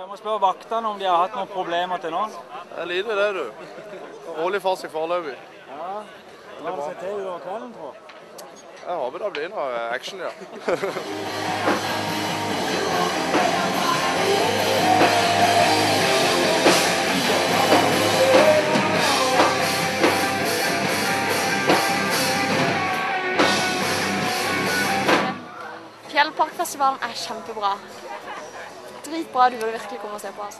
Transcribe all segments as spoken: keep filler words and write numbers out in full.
Jeg må spørre vaktene om de har hatt noen problemer til nå. Det er lite det, du. Rolig for seg foreløpig. Ja, hva har det sett til utover kvelden, tror jeg? Jeg håper det blir noe action, ja. Fjellparkfestivalen er kjempebra. Dritbra, du burde virkelig komme og se på, altså.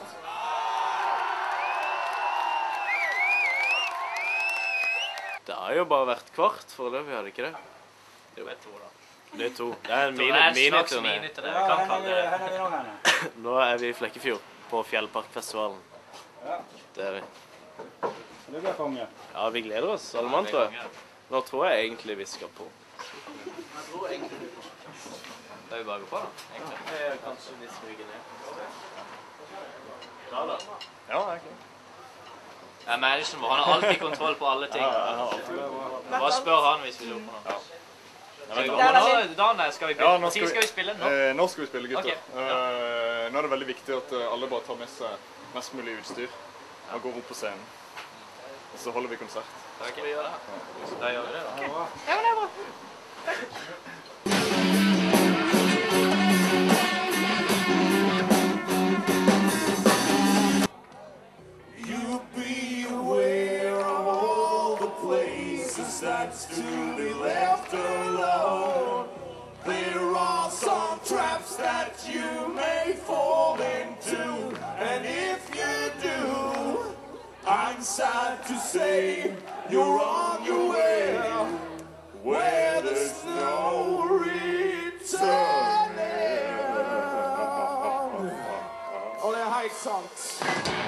Det har jo bare vært kvart foreløpig, har det ikke det? Det er to, da. Det er to. Det er en Det er en slags miniturné. miniturné, jeg kan kalle det. Hvor er vi nå, henne? Nå er vi i Flekkefjord, på Fjellparkfestivalen. Ja. Det er vi. Det blir konge. Ja, vi gleder oss, alle mann, tror jeg. Nå tror jeg egentlig vi skal på. Jeg tror egentlig vi på. Da er vi bare gå på, da, egentlig. Ja, kanskje vi smyger ned. Ja da. Ja, det er klart. Det er Madison, han har alltid kontroll på alle ting. Bare spør han hvis vi lurer på noe. Skal vi gå på nå, Dan, skal vi Ja, spille? nå Når skal vi- skal vi spille? Nå? Eh, nå skal vi spille, gutter. Ok, ja. Eh, nå er det veldig viktig at eh, alle bare tar med seg mest mulig utstyr og går opp på scenen. Og så holder vi konsert. Ok, vi gjør det her. Da gjør vi det, da. Ja, men det er bra. You be aware of all the places that's to be left alone. There are some traps that you may fall into, and if you do, I'm sad to say you're on your way where there's no returning. Og det er helt sant.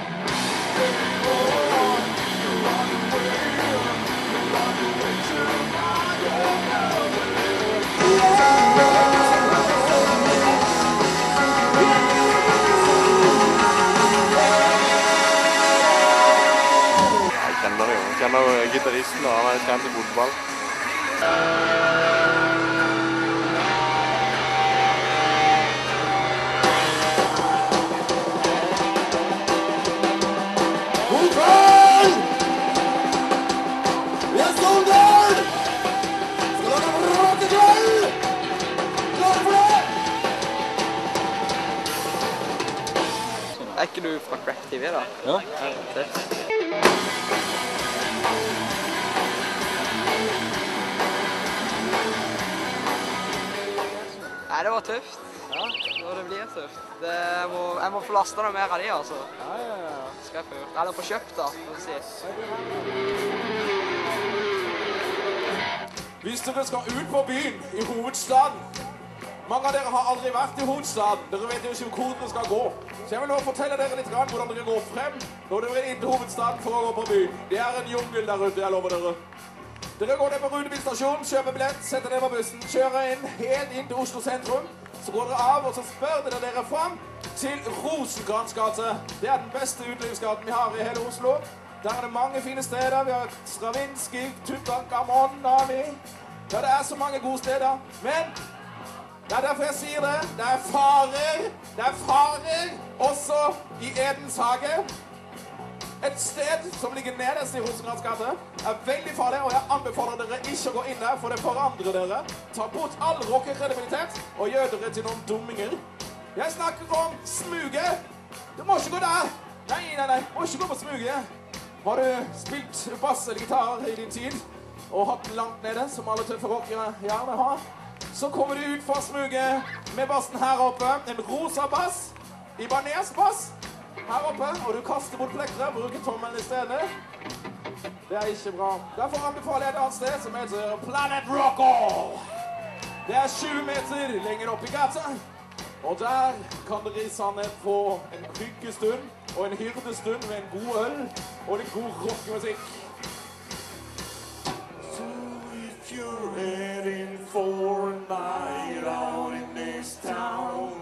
Jeg kjenner jo. Jeg kjenner jo gitaristen, og han har trent i fotball. Er ikke du fra Crack T V, da? Ja. Nei, det var tøft. Ja, det blir tøft. Det må, jeg må få lastet noe mer av de, altså. Ja, ja, ja. Skal jeg få gjort. Eller få kjøpt, da, for å si. Hvis dere skal ut på byen i hovedstaden, mange av dere har aldri vært i hovedstaden, dere vet jo ikke hvor dere skal gå. Så jeg vil nå fortelle dere litt grann hvordan dere går frem når dere er inn til hovedstaden for å gå på byen. Det er en jungel der ute, jeg lover dere. Dere går ned på Rudeby stasjon, kjøper billett, setter ned på bussen, kjører inn helt inn til Oslo sentrum. Så går dere av, og så spør dere dere frem til Rosenkrantz gate. Det er den beste utelivsgaten vi har i hele Oslo. Der er det mange fine steder. Vi har Stravinsky, Tutankhamon, har vi. Ja, det er så mange gode steder. Men det er derfor jeg sier det. Det er farer. Det er farer også i Edens hage. Et sted som ligger nederst i Rosenkrantz gate er veldig farlig, og jeg anbefaler dere ikke å gå inn der, for det forandrer dere. Ta bort all rockekredibilitet og gjør dere til noen dumminger. Jeg snakker om smuget. Du må ikke gå der. Nei, nei, nei. Du må ikke gå på smuget. Har du spilt bass eller gitar i din tid og hatt den langt nede, som alle tøffe rockere gjerne har, så kommer du ut fra smuget med bassen her oppe. En rosa bass. Ibanez bass. Her oppe, og du kaster bort plekteret, bruker tommelen i stedet. Det er ikke bra. Derfor anbefaler jeg et annet sted som heter Planet Rocker. Det er tjue meter lenger opp i gata. Og der kan dere i sannhet få en hyggestund og en hyrdestund med en god øl og en god rockemusikk. So if you're heading for a night out in this town,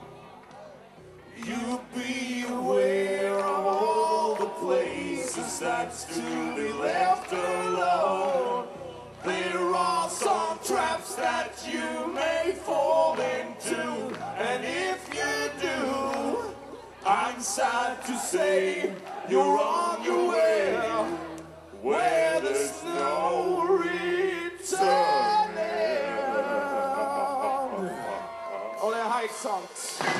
you be aware of all the places that's to be left alone. There are some traps that you may fall into, and if you do, I'm sad to say you're on your way where there's no returning. Og det er helt sant.